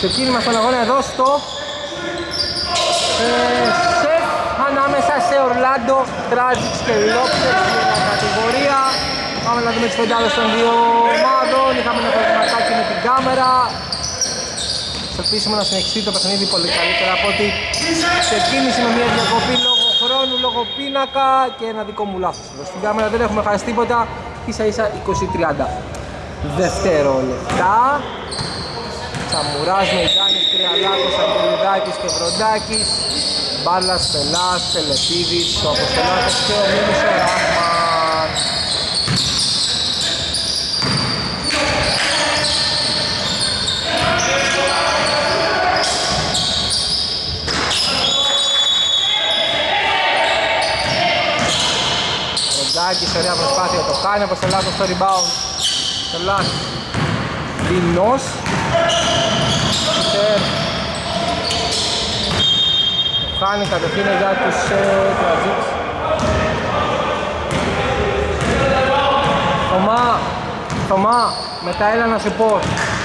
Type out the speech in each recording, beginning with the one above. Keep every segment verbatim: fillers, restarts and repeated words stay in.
ξεκίνημα στον αγώνα εδώ στο ε, σεφ ανάμεσα σε Ορλάντο, Τράτζικς και Λόπτερς στην κατηγορία. Πάμε να δούμε τις πεντάδες των δύο ομάδων. Είχαμε ένα προβληματάκι με την κάμερα. Θα ελπίσουμε να συνεχιστεί το παιχνίδι πολύ καλύτερα από ότι ξεκίνησε με μια διακοπή λόγω χρόνου, λόγω πίνακα και ένα δικό μου λάθος. Στην κάμερα δεν έχουμε χάσει τίποτα, ίσα ίσα είκοσι τριάντα δευτερόλεπτα. Τσαμουράς, Μεϊτάνης, Κρυαλάκος, Αγγελιδάκης και Βροντάκης, Μπάλας, Πελάς, Τελετίδης, ο Αποστολάκος και ο Μίμης ο Ράχμαν. Βροντάκης, ωραία προσπάθεια, το κάνει, Αποστολάκος στο rebound. Πελάς, Δινός. Χάνει κατευθείαν για τους Τραζίξ. Θωμά, Θωμά, μετά έλα να σου πω.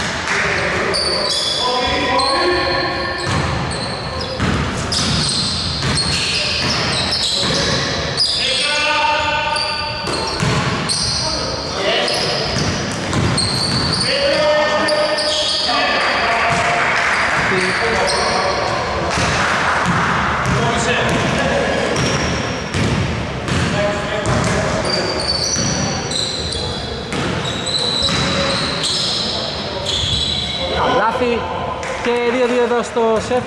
Και δύο δύο εδώ στο σεφ.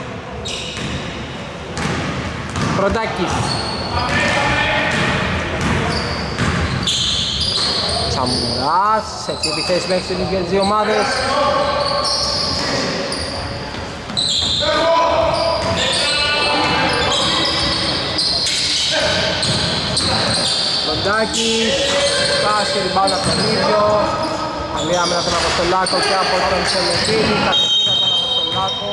Βροντάκης. Τσαμουράς, σε τι επιθέσεις μέχρι την ίδια τις δύο ομάδες. Βροντάκης, φτάσει την μπάλα από τον ίδιο. Καλή άμυνα τον Αποστολάκο και από τον Σελετίνη, κατευθείαν τον Αποστολάκο.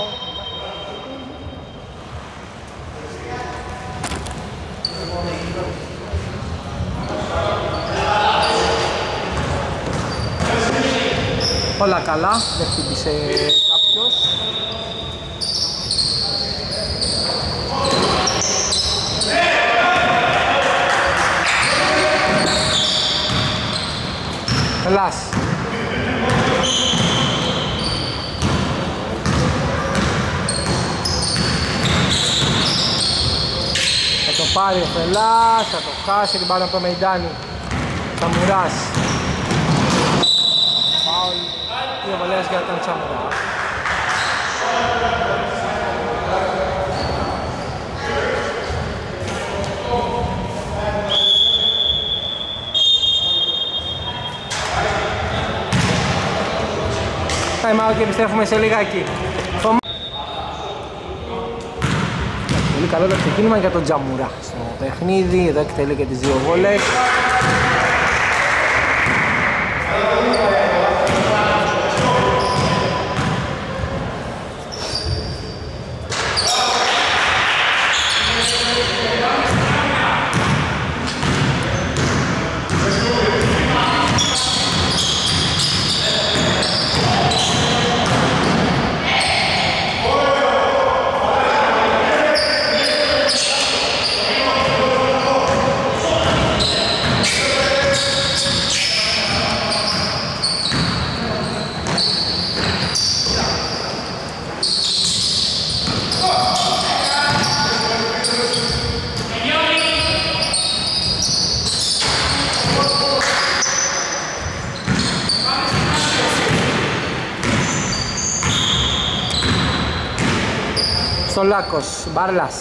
Όλα καλά, δεν χτύπησε κάποιος. Πελάς. Θα το πάρει ο Πελάς, θα το χάσει την πάνω από το Μεϊντάνι. Τσαμουράς. Φάουλ, δύο βολές για τον Τσαμουρά. Time out και επιστρέφουμε σε λιγάκι. Πολύ καλό το ξεκίνημα για τον Τζαμουρά στο παιχνίδι, εδώ εκτελεί και τις δύο βόλες. Στολάκος, Μπάρλας.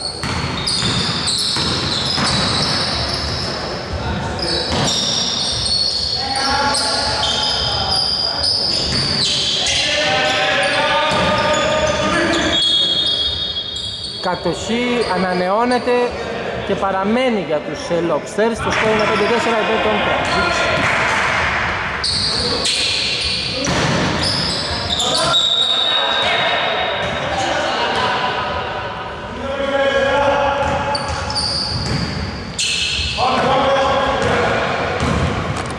Κατοχή ανανεώνεται και παραμένει για τους Lobsters. Το σκόρ είναι πέντε τέσσερα υπέρ των Τραζίξ.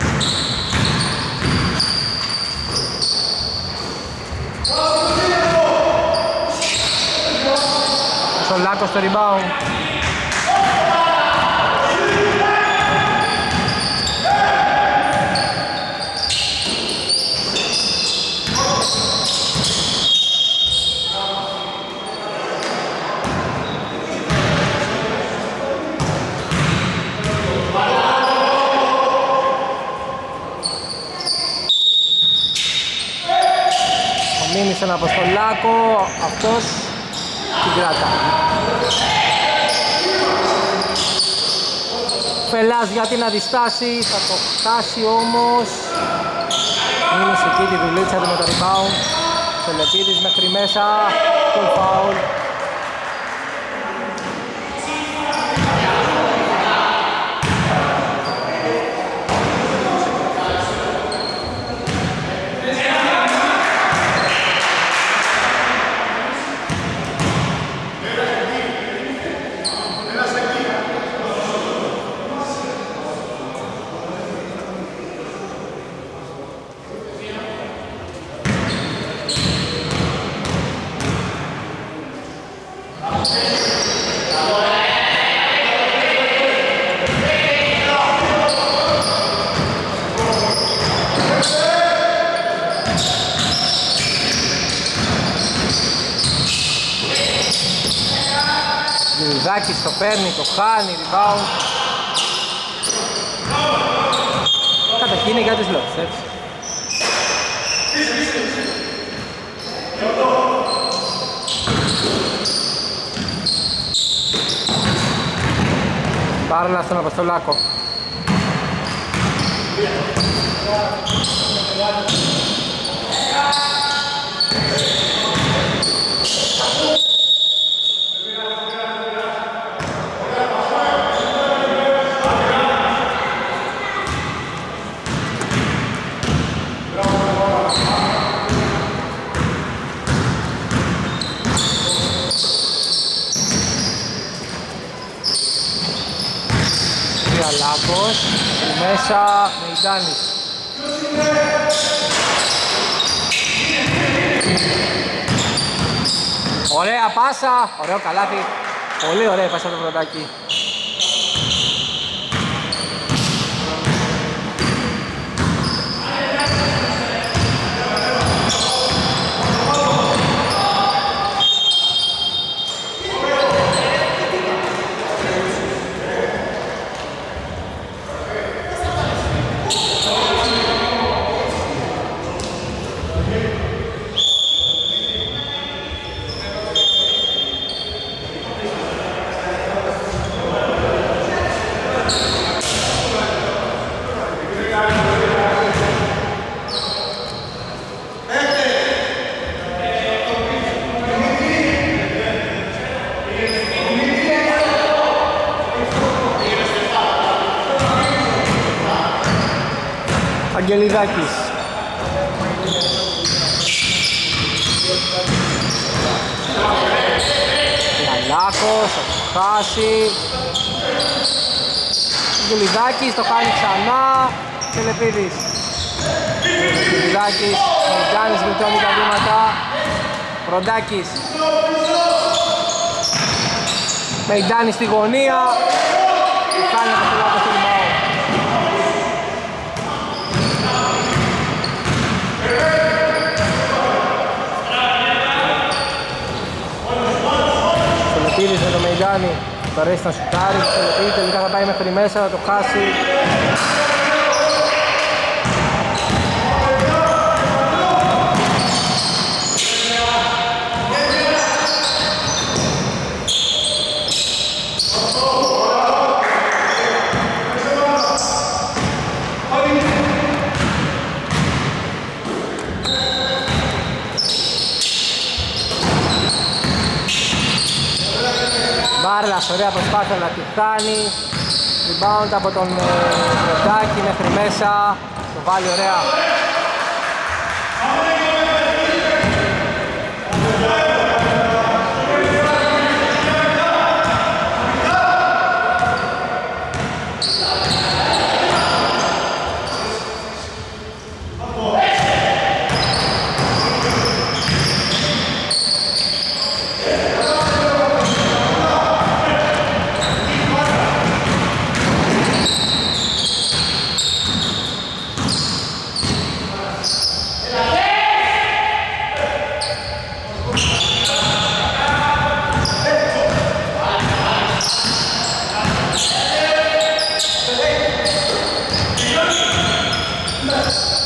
Go! στο rebound. Μείνει στον Αποστολάκο, αυτός την κράτα. Φελάς για την αντιστάση, θα το χάσει όμως. Μείνει εκεί τη δουλίτσα του με το rebound. Σελεπίδης μέχρι μέσα, το foul. Ζάκης το παίρνει, το χάνει, rebound. Καταρχήν είναι για τους λόγους, έτσι. Πάρλα στον Αποστολάκο. Λάκος, μέσα, Μεϊντάνης. Ωραία πάσα, ωραίο καλάθι. Πολύ ωραία πάσα το Βροντάκι. Αγγελιδάκης. Λαλάκος, θα το χάσει. Αγγελιδάκης, το κάνει ξανά. Τελεπίδης. Αγγελιδάκης, Μεϊντάνης βελτιώνει τα βήματα. Βροντάκης. Μεϊντάνης στη γωνία. Το κάνει από το λάθος του rebound. Τελεπίδης με το Μεϊντάνη, το αρέσει να σουτάρει, το Τελεπίδης τελικά θα πάει μέχρι μέσα, θα το χάσει. Μπάρλας, ωραία προσπάθεια να τη χάνει. Rebound από τον Βροντάκη μέχρι μέσα. Το βάλει ωραία.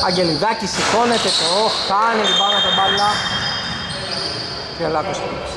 Αγγελιδάκης σηκώνεται, το χάνει, ριμπάουντ από την μπάλα. Φιαλάκος χτύπησε.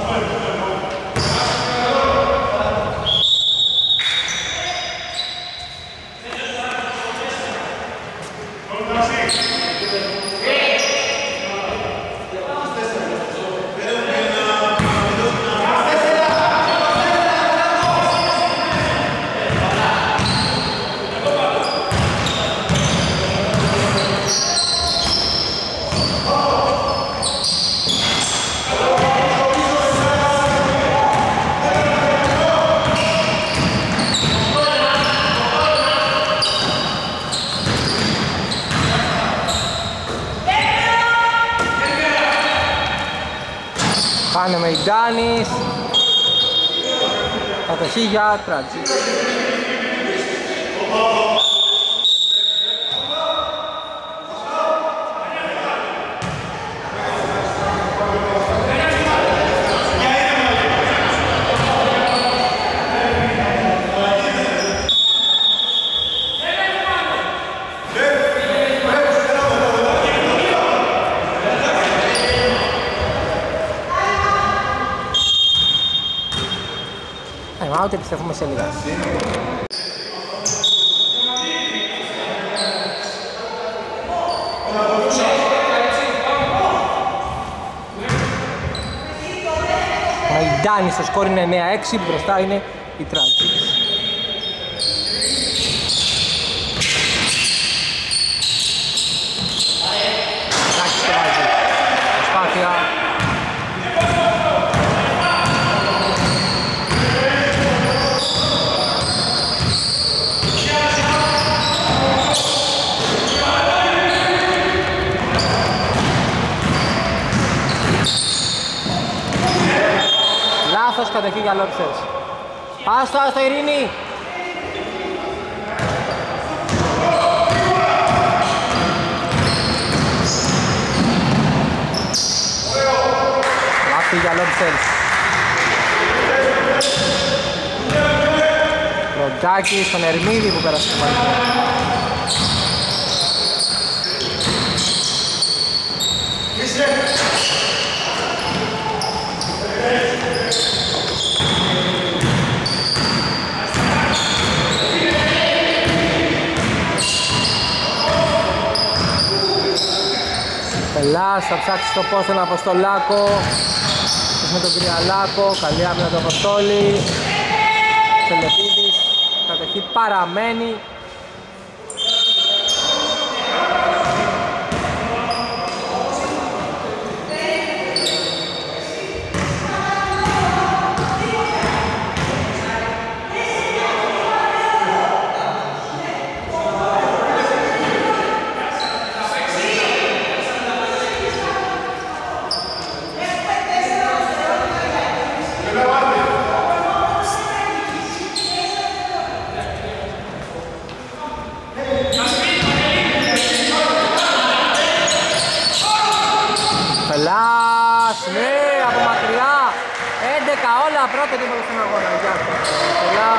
Πάνε με Ιντάνης. Κατοχή για Τράτζικ. Out, επιστρέφουμε σε λίγα. Ο Ιντάνης, το σκόρ είναι εννέα έξι, μπροστά είναι η Τράτζικ. Τράτζικ το βάζει. Προσπάθεια. Λάθος κατοχή για Λόψες. Άστο, άστο Ειρήνη. Λάθη για Λόψες. Ροντάκη στον Ερμίδη που πέρασε το παλιό. Πελάς, θα ψάξει το πώς τον Αποστολάκο. Με τον Κρυαλάκο, καλή άμυνα του Αποστόλη. Τσελεπίδης, κατοχή παραμένει. Πελάς, ναι, από μακριά. έντεκα όλα, πρώτο τίποτα στον αγώνα. Γεια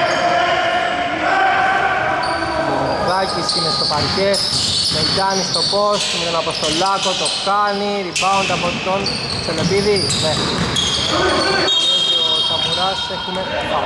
Δάκης είναι στο παρκέ. Μεγκάνει στο post με τον Αποστολάκο, το κάνει. Rebound από τον Τσελεπίδη. Ναι. Ο Σαμουράς έχουμε πάω.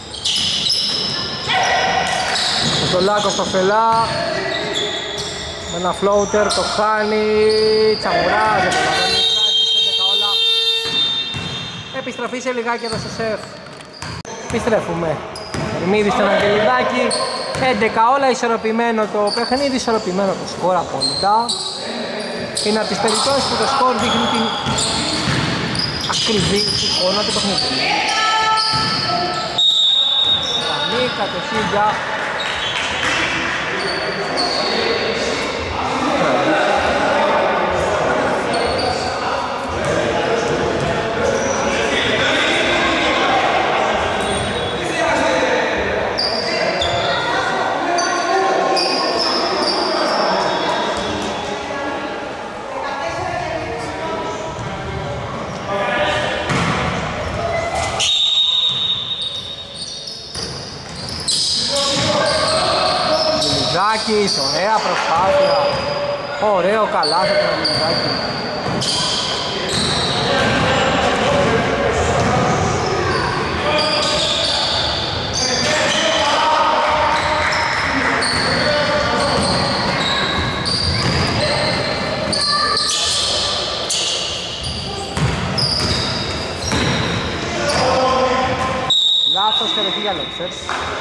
Λάκος στο Φελά Ένα floater, το χάνει, Τσαμουράς, δεν προλαβαίνει, έντεκα όλα. Επιστροφή σε λιγάκι εδώ στο σεφ. Επιστρέφουμε. Ερμίδης στον Αγγελιδάκη, έντεκα όλα, ισορροπημένο το παιχνίδι, ισορροπημένο το σκορ απόλυτα. Είναι από τις περιπτώσεις που το σκορ δείχνει την ακριβή εικόνα του παιχνίδι. Καμή κατοχή για Λιζάκης, ωραία προσπάθεια, ωραίο καλάθι από τον Λιζάκη. Λάθος κατοχή για Λέξερς.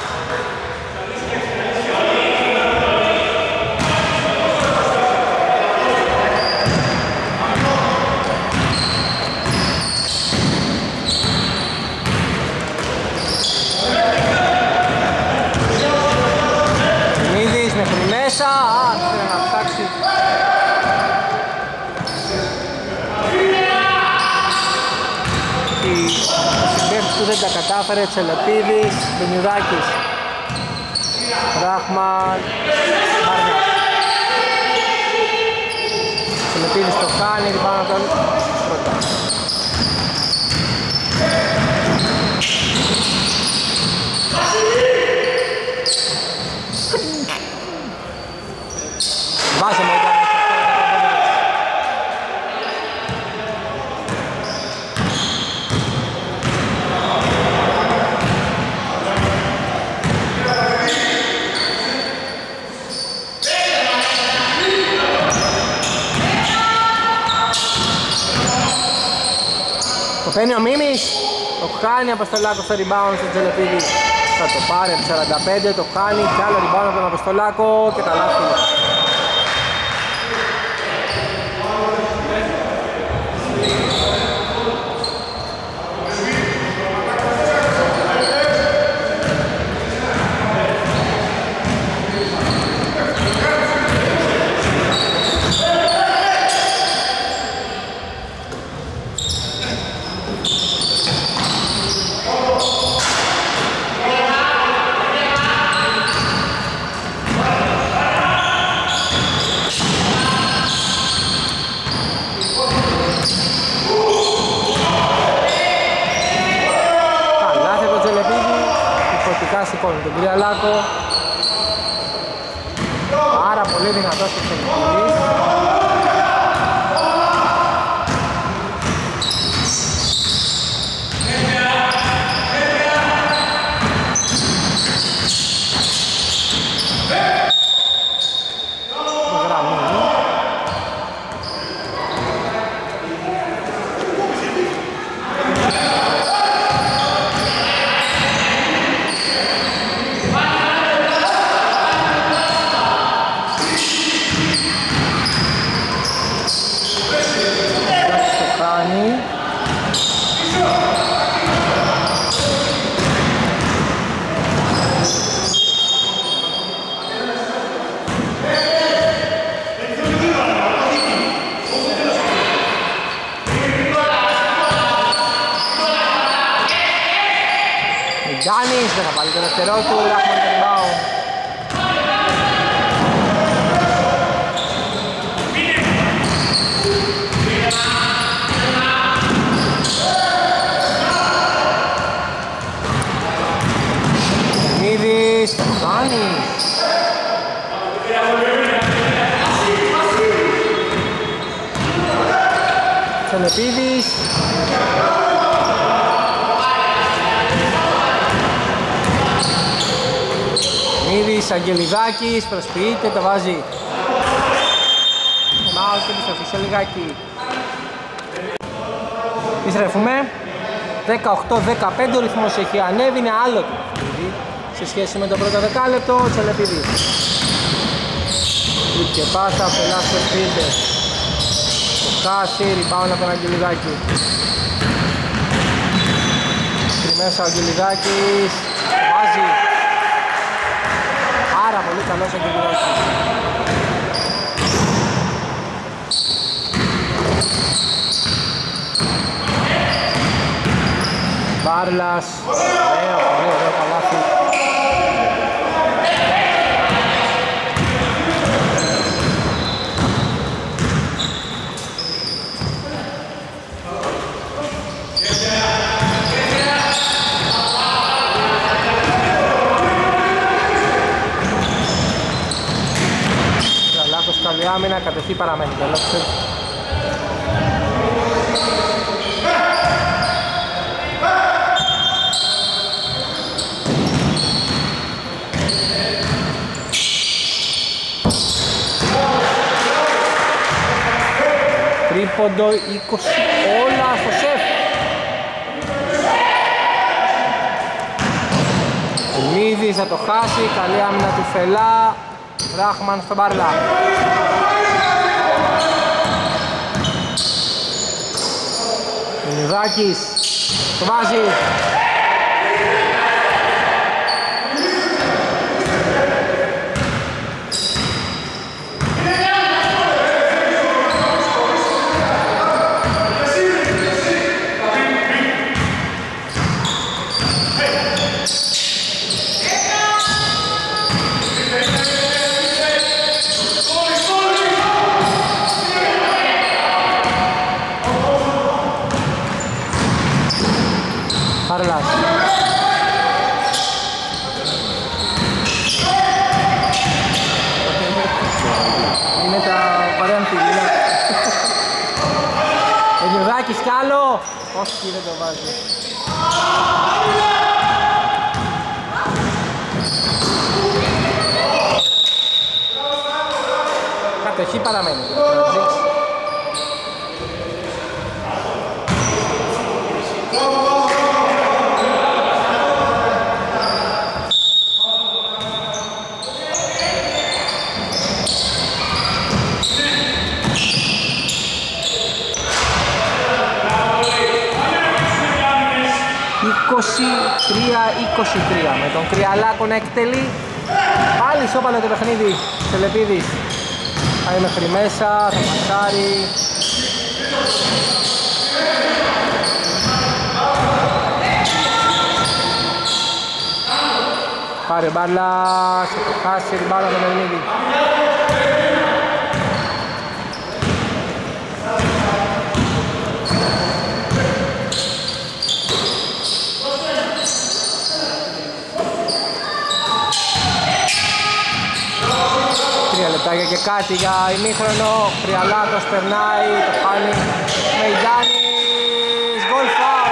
Μίδης μέχρι μέσα, α, θέλει να φτάξει. Η συμπέκτης του δεν τα κατάφερε, Τσελεπίδης, Μπενιουδάκης, Ράχμαν, Μάρνας. Τσελεπίδης το κάνει, πάνω τον πρώτα. Βάζε με ήταν. Το παίρνει ο Μίμης, το χάνει Αποστολάκο στο rebound στο Τζελεπίδη. Θα το πάρει από σαράντα πέντε, το χάνει και άλλο rebound από τον Αποστολάκο και τα λάθη. Σηκώνει τον Κυριαλάκο. Πάρα πολύ δυνατός και εξελικτικής. Γιάννης δεν θα βάλει το δεύτερό του, έχουμε τον rebound. Μίδης, το κάνει. Τσελεπίδης. Μίδης, Αγγελιδάκης, προσποιείται, το βάζει Time out και επιστροφή σε λιγάκι. Επιστρέφουμε. δεκαοκτώ δεκαπέντε ο ρυθμός έχει ανέβει, είναι άλλο το παιχνίδι σε σχέση με το πρώτο δεκάλεπτο. Ο Τσελεπίδης και πάσα από το λάθος Πίτερ. Το χάσει, rebound από τον Αγγελιδάκη. Στη μέσα ο Αγγελιδάκης βάζει. Πάρα πολύ καλός ο Αγγελιδάκης. Μπάρλας, ωραίο, πολύ ωραίο καλάθι. Λάκος καλή άμυνα, κατοχή παραμένει. Τρίποντο είκοσι όλα στο σεφ. Μίδης θα το χάσει, καλή άμυνα του Φελά. Ράχμαν στον Μπάρλα. Λιδάκης το βάζει. Παρλάς. Είναι τα παρέα αμφιλίνα. Ο Γιουδάκης κι άλλο. Όχι, δεν το βάζει. Κατοχή παραμένει. είκοσι τρία είκοσι τρία με τον Κρυαλάκο να εκτελεί. Πάλι σώπαλε το παιχνίδι. Τελεπίδης πάει μέχρι μέσα, θα μασάρει. Πάρε μπάλα, σε το χάσει την μπάλα τον Ερμίδη. Τρία λεπτάκια και κάτι για ημίχρονο. Χρυαλάκος περνάει, το χάνει Μεϊντάνης, γκολ φάουλ.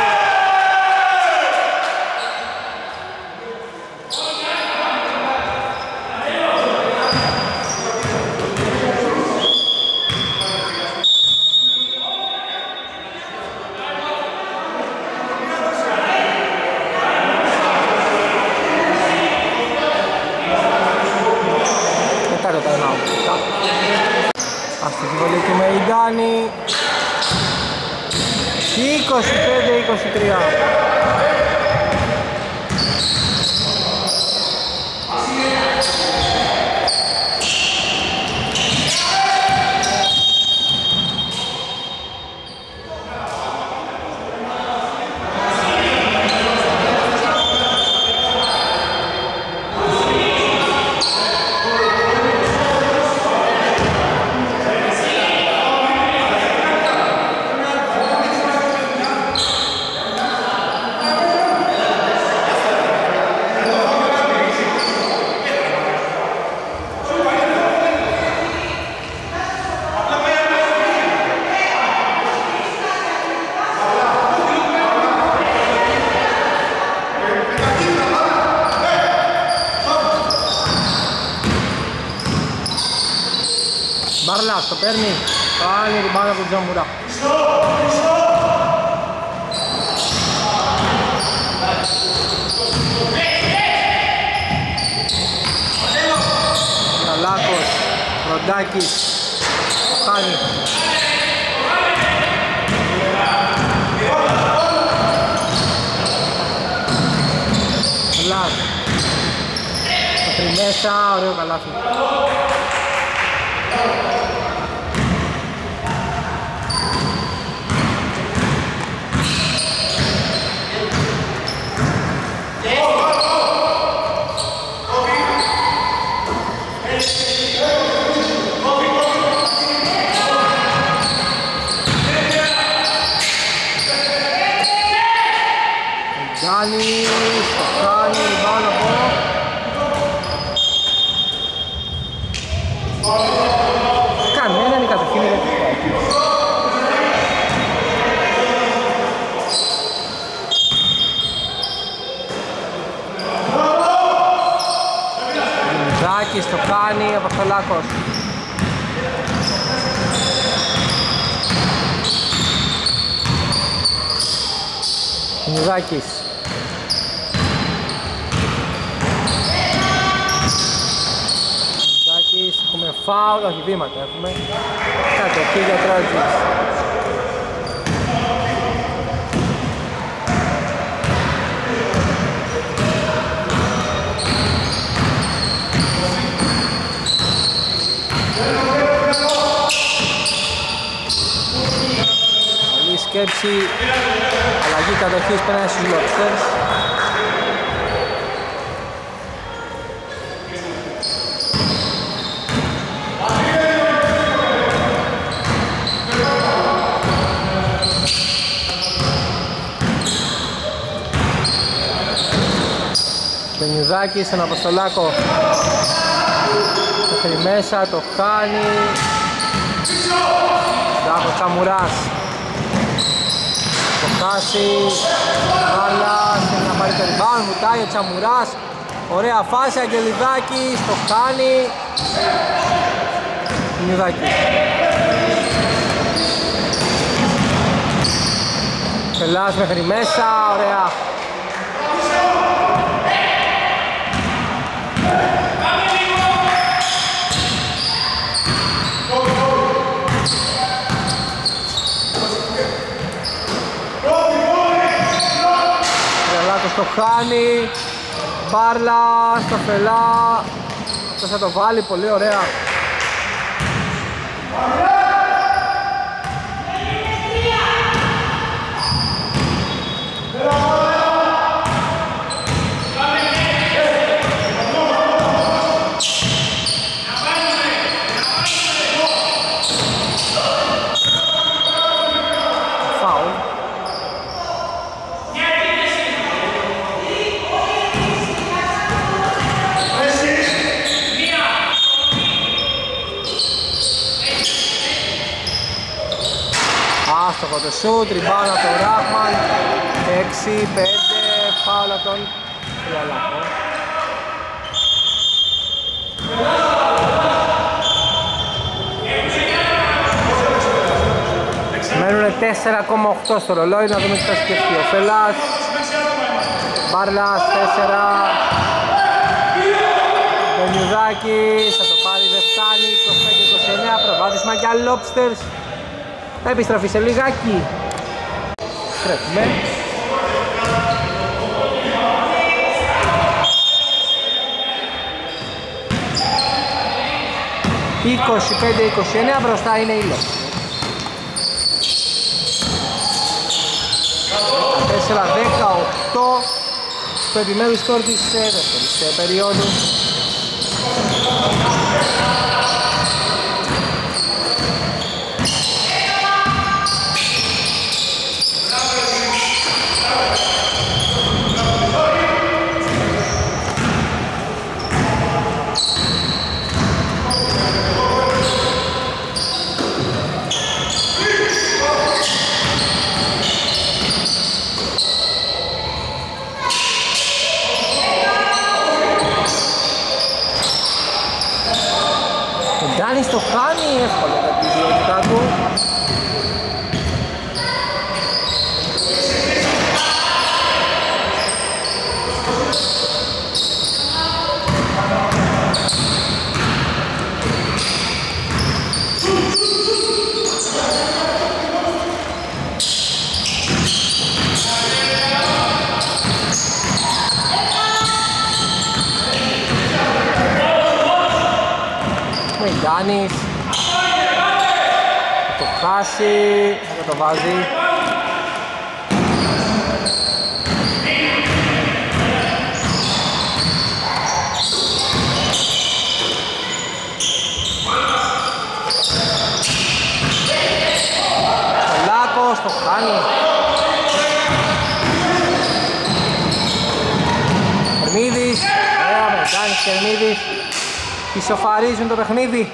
Αστική βολή του Μεϊντάνη. είκοσι πέντε είκοσι τρία. Φελάς το παίρνει, πάλι την μπάλα από τον Τζαμουρά. Καλάκος, Ροντάκης, χάνει. Φελάς, μέχρι μέσα, ωραίο καλάθι. Γιάννης, το κάνει, πάνω από κανέναν η κατευθύνη για τους Πάκης. Ζάκης το κάνει, Αποστολάκος. Ζάκης. Έχουμε φάουλ, όχι βήματα έχουμε. Κατοχή για Τρότζιτς. Καλή σκέψη. Αλλαγή κατοχής πέρασε στους Lobsters. Μπενιουδάκης στον Αποστολάκο, μέχρι μέσα, το χάνει. Δάχος Τσαμουράς, το χάσει, μπάλα, θέλει να πάρει το rebound, μουτάει ο Τσαμουράς, ωραία φάση, Αγγελιδάκης, το χάνει. Μπενιουδάκης. Φελάς μέχρι μέσα, ωραία. Το χάνει, Μπάρλα στο Φελά, αυτός θα το βάλει πολύ ωραία. Άστοχο το σούτ, ριμπάουντ από τον Ράχμαν. Έξι, πέντε, φάουλ από τον Ιαλάκο. Μένουν τέσσερα κόμμα οκτώ στο ρολόι, να δούμε τι θα σκεφτεί ο Φελάς. Μπάρλας, τέσσερα. Μπενιουδάκης, θα το πάρει, δεν φτάνει. είκοσι πέντε είκοσι εννέα, προβάδισμα για Lobsters. Θα επιστροφή σε λιγάκι. Στρέφουμε. είκοσι πέντε είκοσι εννέα, μπροστά είναι η Lobsters. τέσσερα δεκαοκτώ στο επιμέρους σκορ της δεύτερης περίοδου. Γιάννης το χάνει εύκολα για την ποιότητά του. Γιάννης θα το χάσει, θα το βάζει. Ο Λάκος το χάνει. Ερμίδης, ωραία με Γιάννης και Ερμίδης ισοφαρίζουν το παιχνίδι.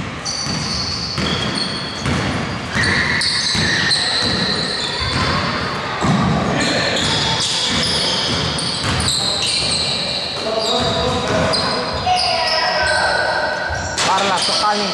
Πάρλας το χάνει.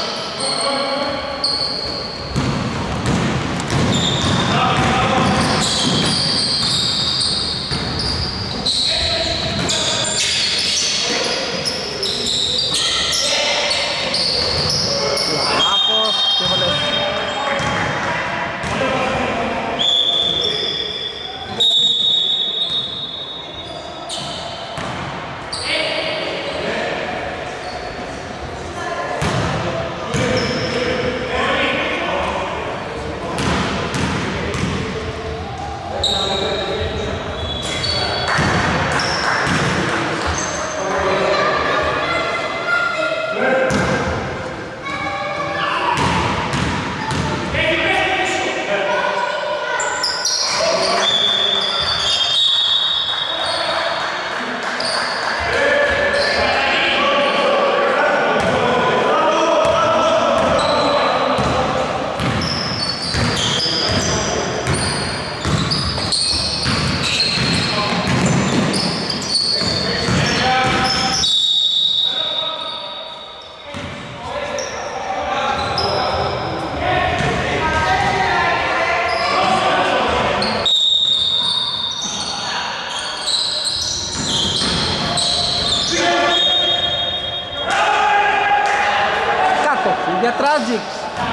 Για Tragics.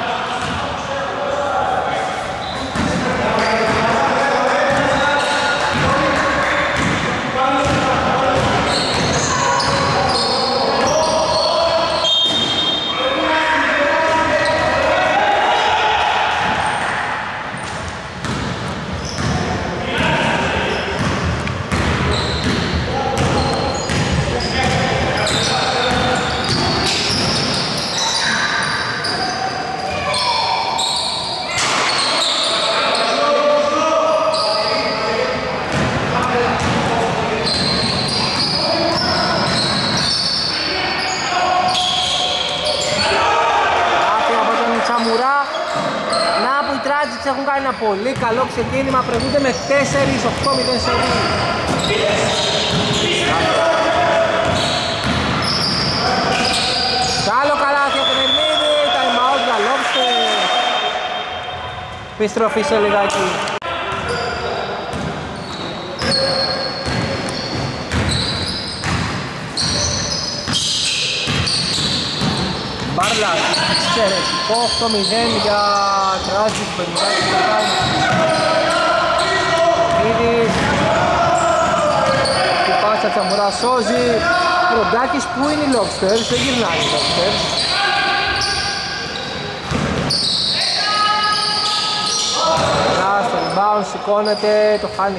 Έχουν κάνει ένα πολύ καλό ξεκίνημα, προηγούνται με τέσσερα οκτώ μηδέν σερί. Καλό καλάθι από τον Ερμίδη, time out για Lobster. Επιστροφή σε λιγάκι. Μπάρλας, εξαιρετικό οκτώ μηδέν για Tragic, πενήντα Ερμίδης. Η πάσα Τσαμουρά σώζει. Ροντάκης, που είναι οι Lobsters, δεν γυρνάει οι Lobsters. Να στο rebound, σηκώνεται, το χάνει.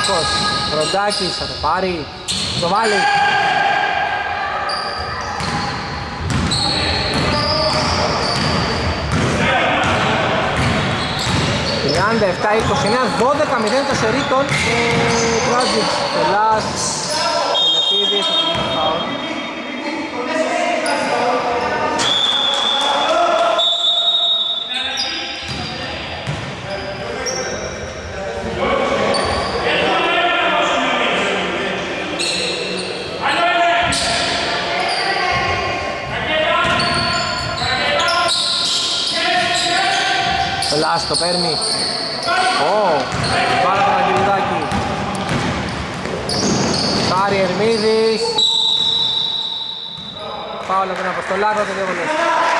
Κυριάκος, Βροντάκης, θα το πάρει, το βάλει. τριάντα επτά είκοσι εννέα, δώδεκα μηδέν το σερί των Τράτζιτς. Τελάς, Τελετίδης, θα πηγαίνει φάουλ. Τελάς το παίρνει. Ω, πάρα τον Αγγελιδάκη. Σάρι Ερμίδης. Φάουλ από τον Αποστολάκο, το δύο βολές.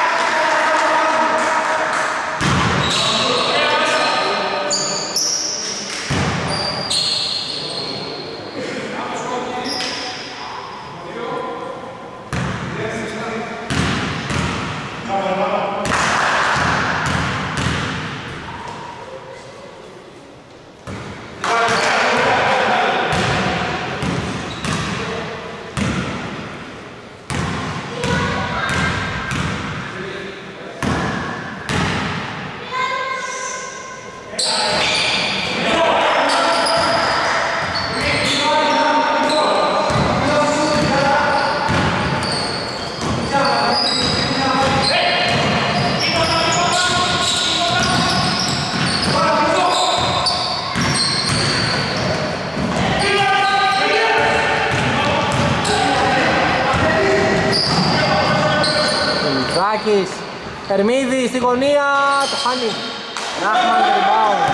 Ερμίδη στη γωνία, το χάνει. Ράχμαν το rebound.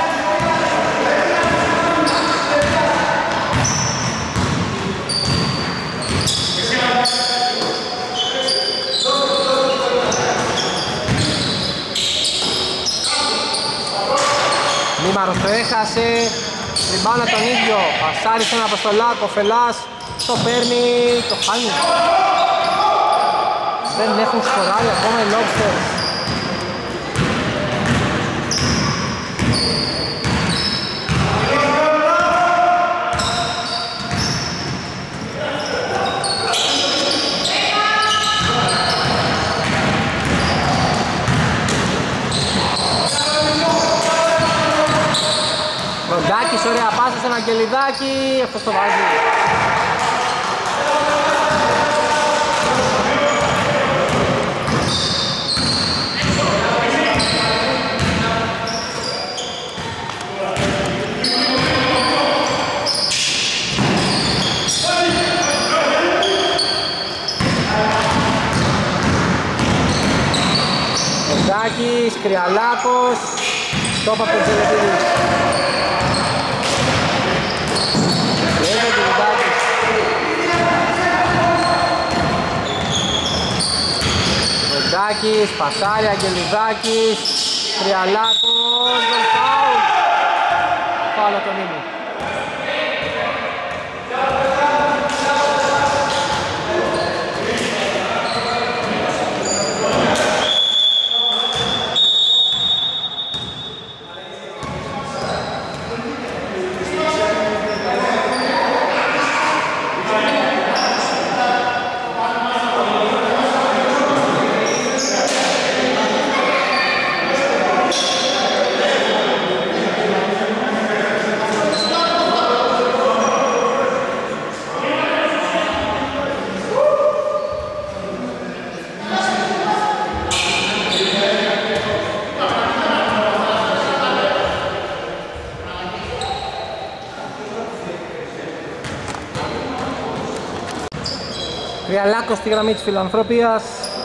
Νίμαρος το έχασε. Ριμπάνα τον ίδιο. Πασάρι στον Αποστολάκο, Φελάς το παίρνει, το χάνει. Δεν έχουν σκοράρει ακόμα οι Lobsters. Βροντάκης, ωραία πάσα στον Αγγελιδάκη, αυτός το βάζει. Βροντάκης, Κρυαλάκος, τόπα από τον Τζελετίδης. Βροντάκης, Πασάρι, Αγγελιδάκης, Κρυαλάκος, γκολ φάουλ. Φάουλ από τον Νίμου. Κρυαλάκος στη γραμμή της Φιλανθρωπίας.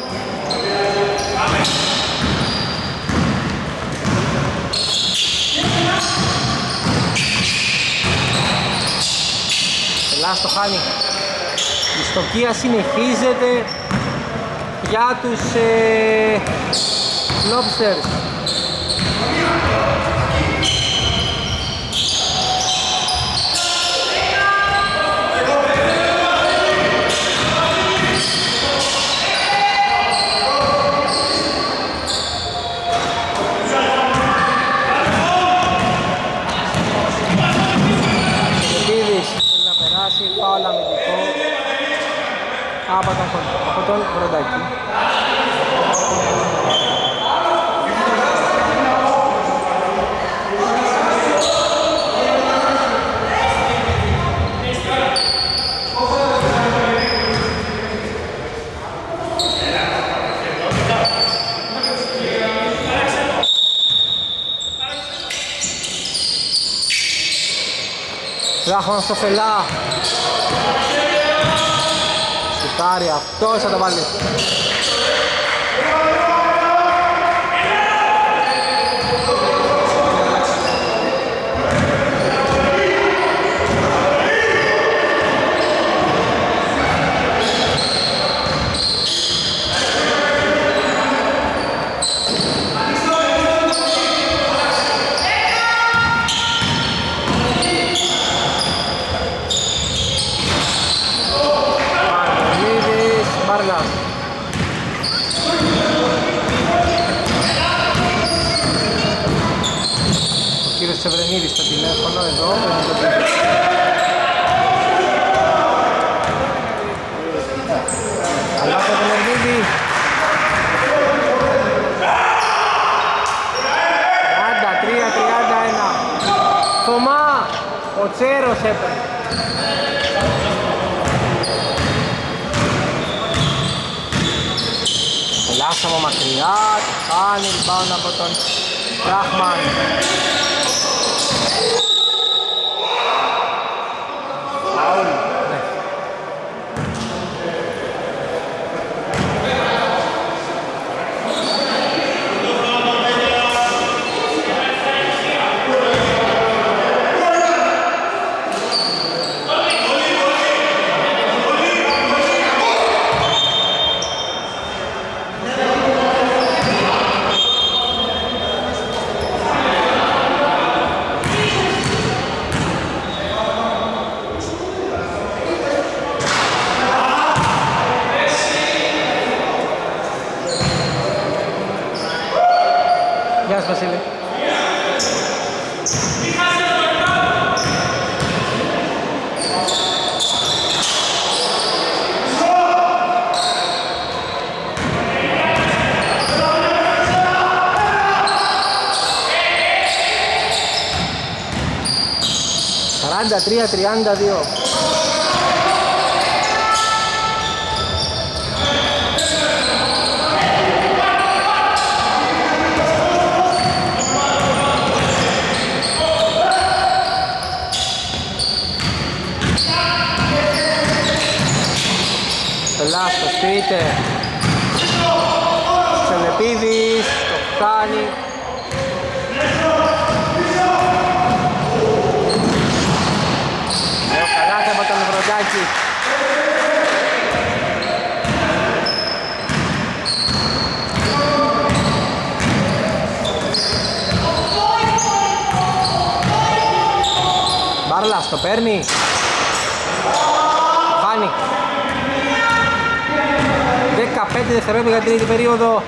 Ελλάς το χάνει. Η στοκία συνεχίζεται για τους ε, Lobsters. υπάρξει φάουλ αμυντικό από τον, από τον Βροντάκη. Ράχμαν στο Φελά. Σουτάρει, αυτός θα το βάλει. Σεβρενίδης στο τηλέφωνο εδώ. Αλλά το Βελερνίδη. τριάντα τρία τριάντα ένα. Θωμά, ο Τσέρος έπαιρνε. Ελάσαμε μακριά, κάνει rebound από τον Ράχμαν. Γεια σου Βασίλη. σαράντα τρία τριάντα δύο. Λάστο σπίτε. Ξενεπίδης, το κάνει. Λέω καλάθι από τον Βροντάκη. Μπάρλας το παίρνει. Χάνει. δεκαπέντε δευτερόλεπτα για την τρίτη περίοδο.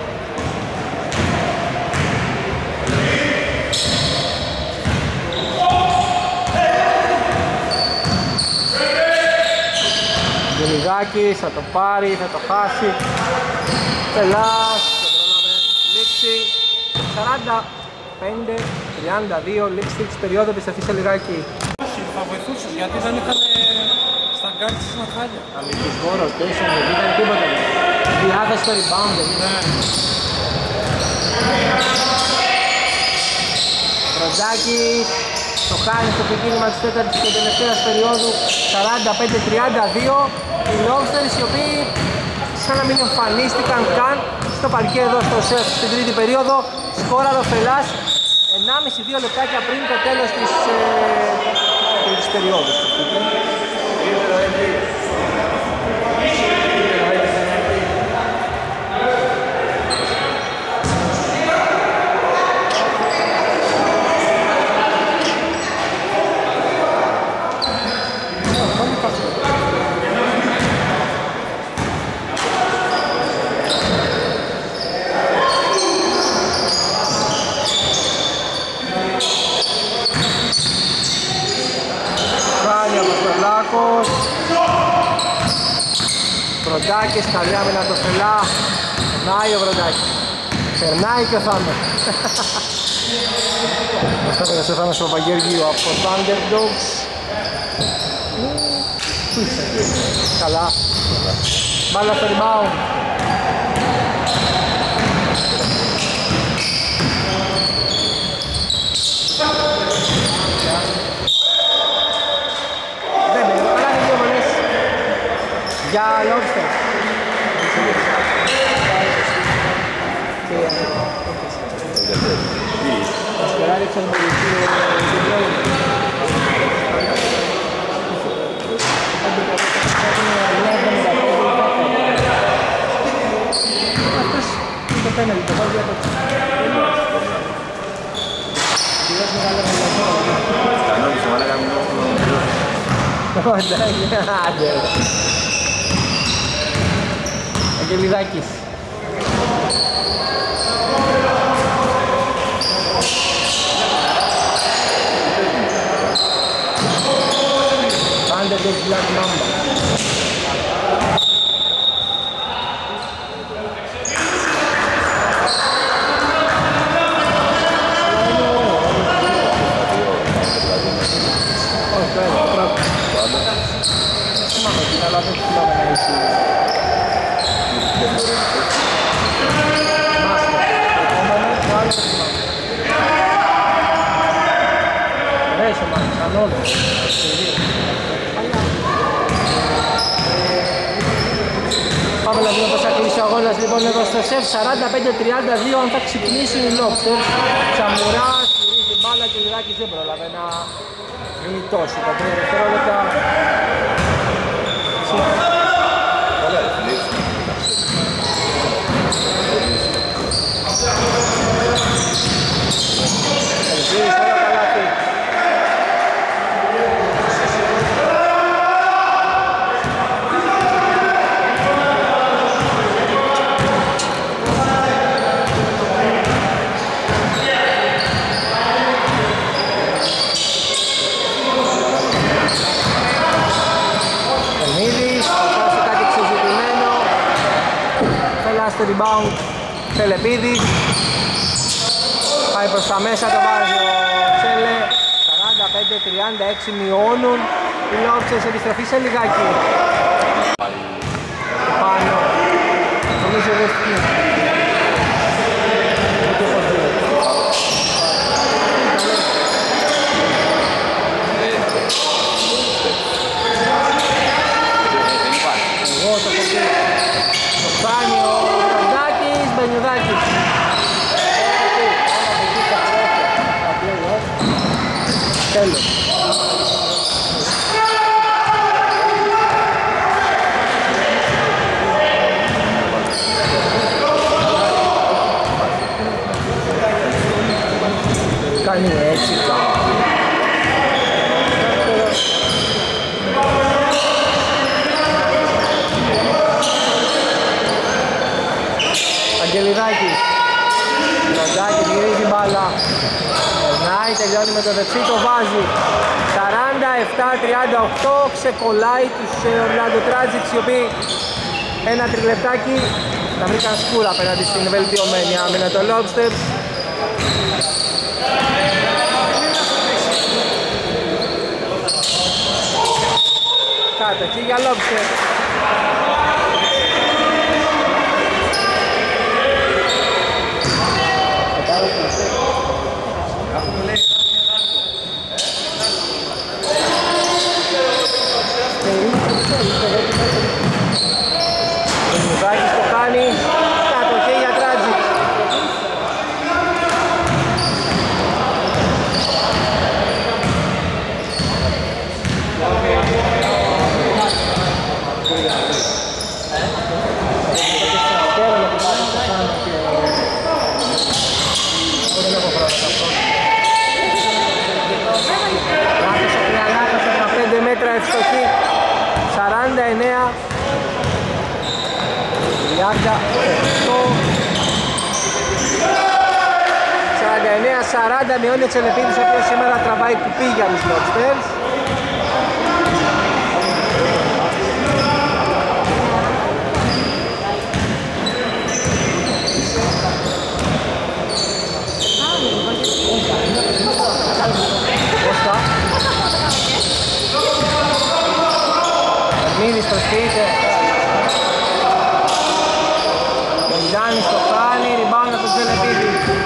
Γιονιδάκης θα το πάρει, θα το χάσει. Τελάς, λήξη. σαράντα πέντε τριάντα δύο, λήξη της περίοδου, επισταθεί σε λιγάκι. Θα βοηθούσε γιατί δεν είχαν στα γκάρτ της μαχάλια. Αμυντικό rotation, δεν ήταν τίποτα. Διάθεση στο rebound, δεν είναι. Βροντάκης το κάνει στο ξεκίνημα της τέταρτης και τελευταίας περίοδου, σαράντα πέντε τριάντα δύο. Οι Lobsters οι οποίοι σαν να μην εμφανίστηκαν καν στο παρκέ εδώ στο ΣΕΦ στην τρίτη περίοδο. Σκόραρε ο Φελάς ενάμιση δύο λεπτάκια πριν το τέλος της, ε, της περίοδου. Θάνος. Βροντάκης, καλή άμυνα το Φελά. Περνάει ο Βροντάκης. Περνάει και ο Θάνος. Αυτά πέρασε ο Θάνος ο Παπαγέργιο από το Thunderdogs. Καλά. Μπάλα στο rebound. Δεν είναι, καλά είναι δύο βολές για Lobster. Sperare c'è un pochettino di problemi. Αυτός το πέναλτι, το βάλει από Κανόνισε μάλακα μην έχω άντε. Αγγελιδάκης. Πάντα το Black Mamba. Πάμε να δούμε πως θα κλείσει ο αγώνας λοιπόν εδώ στο σεφ σαράντα πέντε τριάντα δύο αν θα ξυπνήσουν οι Lobsters. Τσαμουράς, γυρίζει μπάλα και ο Ιδάκης δεν πρόλαβε να γλιτώσει τα τρία δευτερόλεπτα. Στο rebound Τελεπίδης, πάει προς τα μέσα, το βάζει ο Τσέλε. Σαράντα πέντε τριάντα έξι μειώνουν οι Lobsters, επιστροφή σε λιγάκι πάνω, νομίζω δεν φτύνει. Εγώ το κοπεί. Φτάνει ο Βροντάκης, Μπενιουδάκης. Τέλος. Κάνει έτσι. Αγγελιδάκης, Βροντάκης γυρίζει μπάλα, περνάει, τελειώνει με το δεξί, το βάζει. Σαράντα επτά τριάντα οκτώ, ξεκολλάει τους Orlando Tragics, οι οποίοι ένα τριλεπτάκι θα βρήκαν σκούρα απέναντι στην βελτιωμένη άμυνα των Lobsters. Κάτω εκεί για Lobsters. Ο Μουδάκης το κάνει, κάτω και για Tragic. Μέτρα ευστοχή, σαράντα εννέα τριάντα οκτώ, σαράντα εννέα σαράντα, μειώνει ο Τσελεπίδης, ο οποίος σήμερα τραβάει κουπί για τους Lobsters. Μίδης προσποιείται. Ο Γιάννης το κάνει, rebound από τον Τζελεπίδη.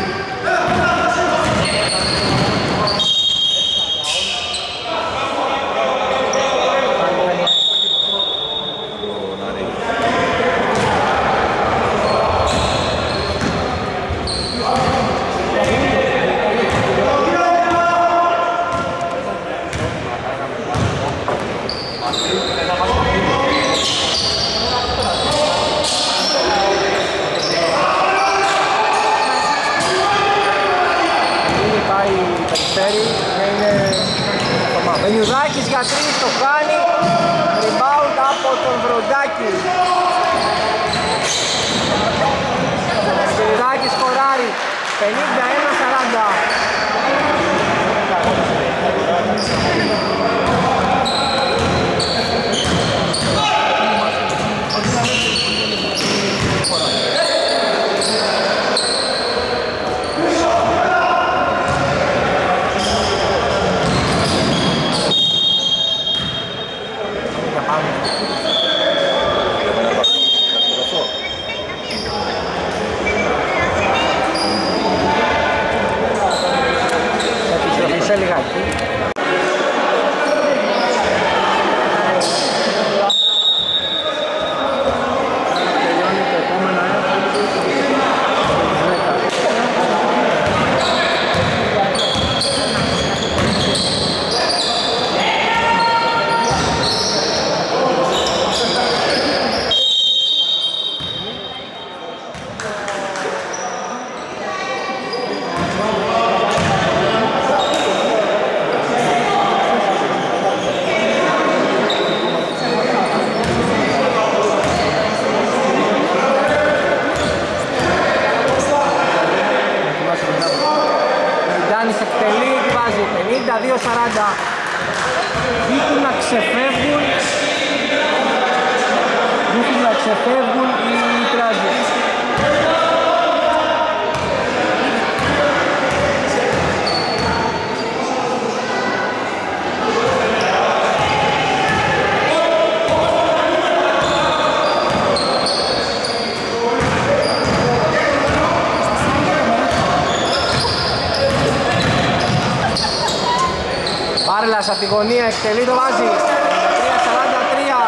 Βενιουδάκης για τρεις το κάνει, rebound από τον Βροντάκη. Βενιουδάκης σκοράρει, πενήντα ένα σαράντα. Σε λιγάκι. Τελειώνει το επόμενο πενήντα δύο σαράντα. Δείχνουν να ξεφεύγουν Δείχνουν να ξεφεύγουν οι Τράζες. Πάρλας από τη γωνία εκτελεί, το βάζει. τρία σαράντα τρία.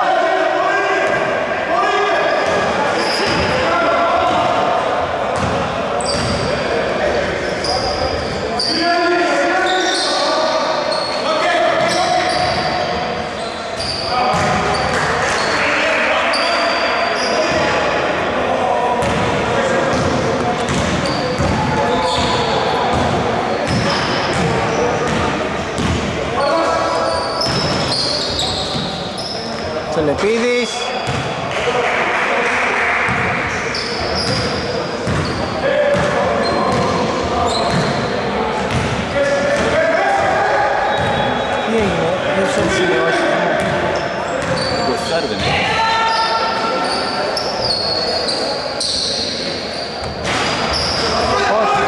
Τσελεπίδης. Τι έγινε, δεν τους έχει σημειώσει. Όχι.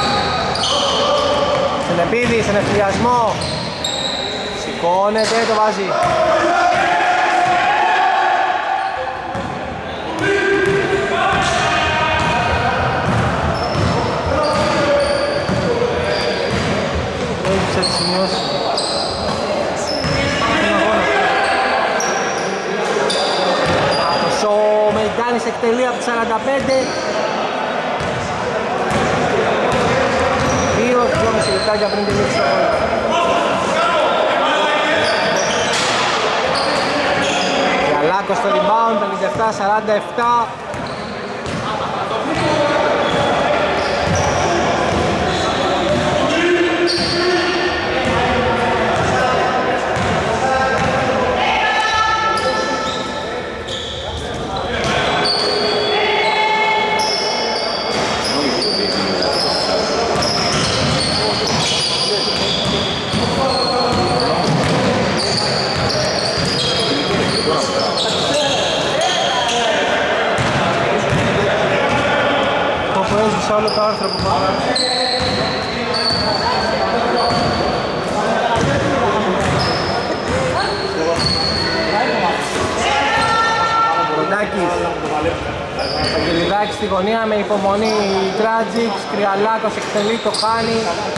Τσελεπίδης, εν ευθυριασμό. Σηκώνεται, το βάζει. Ο Μεϊντάνης εκτελεί από σαράντα πέντε. δύο δυόμισι λεπτάκια πριν τελείξει το αγώνα. Γιαλάκος στο rebound, πενήντα επτά σαράντα επτά. Σε όλο το άρθρο που θα γράψει. Αγγελιδάκης. Αγγελιδάκης στη γωνία με υπομονή Τράτζικς, Κρυαλάκος εκτελεί, το χάνει.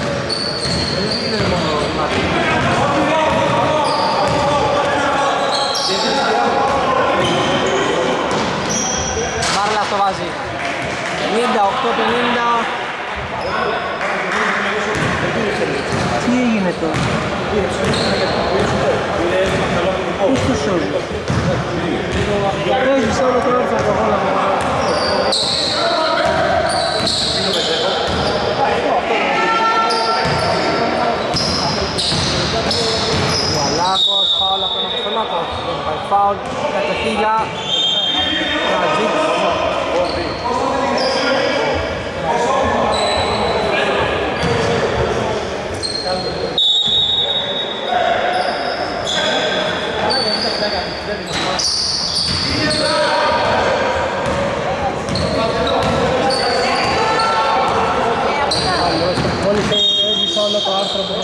Μάρλας το βάζει. πενήντα οκτώ πενήντα. Τι έγινε τώρα? Πώς το σώζει? Έζησε όλο το έρθα το γόλα μου. Βαλάκος, φάουλ από τον Αποστολάκο. Δεν υπάρχει φάουλ, κατοχή για Τράτζικς. Μόλις έζησε όλο το άρθρο που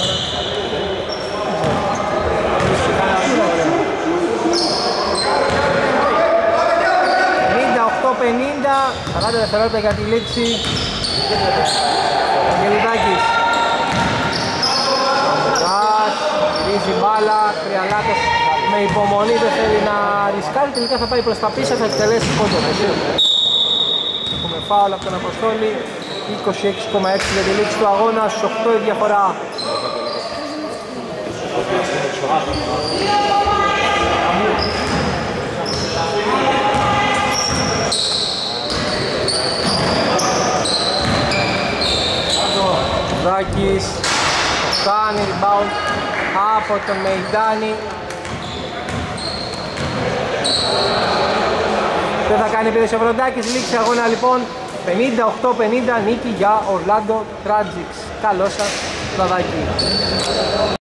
πενήντα οκτώ πενήντα, σαράντα δευτερόλεπτα για τη λήξη. Αγγελιδάκης. Αμβουράς, γυρίζει μπάλα, Κρυαλάκος με υπομονή, δεν θέλει να ρισκάρει, τελικά θα πάει προς τα πίσω, θα εκτελέσει πόντο. Έχουμε φάουλ από τον Αποστόλη, είκοσι έξι κόμμα έξι για τη λήξη του αγώνα, στους οκτώ η διαφορά. Ζάκης, το κάνει rebound από τον Μεϊντάνη. Δεν θα κάνει επίδεση ο Βροντάκης, λήξη αγώνα λοιπόν. πενήντα οκτώ πενήντα, νίκη για Ορλάντο Τράτζικς. Καλώς σας, Βροντάκη.